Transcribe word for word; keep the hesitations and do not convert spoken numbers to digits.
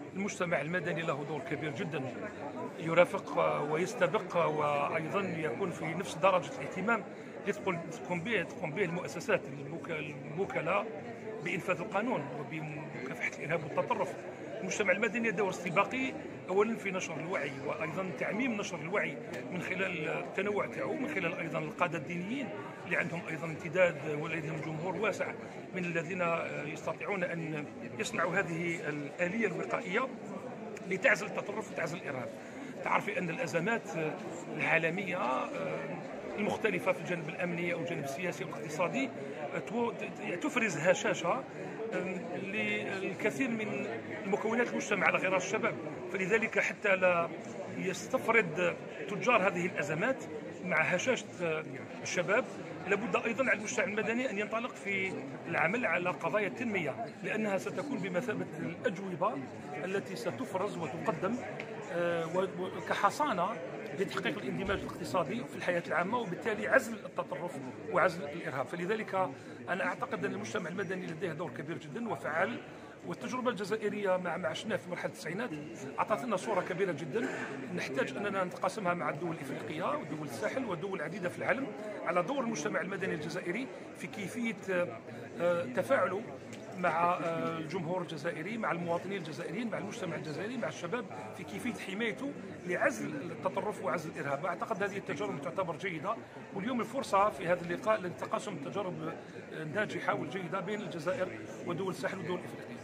المجتمع المدني له دور كبير جدا، يرافق ويستبق وأيضا يكون في نفس درجة الاهتمام اللي تقوم به تقوم به المؤسسات الموكلة بإنفاذ القانون وبمكافحة الإرهاب والتطرف. المجتمع المدني دور استباقي اولا في نشر الوعي وايضا تعميم نشر الوعي من خلال التنوع تاعو، من خلال ايضا القاده الدينيين اللي عندهم ايضا امتداد ولديهم جمهور واسع من الذين يستطيعون ان يصنعوا هذه الاليه الوقائيه لتعزل التطرف وتعزل الارهاب. تعرفي ان الازمات العالميه المختلفة في الجانب الأمني أو الجانب السياسي والاقتصادي تفرز هشاشة للكثير من المكونات المجتمع على غرار الشباب، فلذلك حتى لا يستفرد تجار هذه الأزمات مع هشاشة الشباب لابد أيضا على المجتمع المدني أن ينطلق في العمل على قضايا التنمية، لأنها ستكون بمثابة الأجوبة التي ستفرز وتقدم كحصانة لتحقيق الاندماج الاقتصادي في الحياة العامة وبالتالي عزل التطرف وعزل الإرهاب. فلذلك أنا أعتقد أن المجتمع المدني لديه دور كبير جدا وفعال، والتجربة الجزائرية مع ما عشناه في مرحلة التسعينات أعطت لنا صورة كبيرة جدا نحتاج أننا نتقاسمها مع الدول الإفريقية ودول الساحل ودول عديدة في العالم على دور المجتمع المدني الجزائري في كيفية تفاعله مع الجمهور الجزائري، مع المواطنين الجزائريين، مع المجتمع الجزائري، مع الشباب في كيفية حمايته لعزل التطرف وعزل الإرهاب. أعتقد هذه التجارب تعتبر جيدة، واليوم الفرصة في هذا اللقاء لتقاسم التجارب الناجحة والجيدة بين الجزائر ودول الساحل ودول إفريقيا.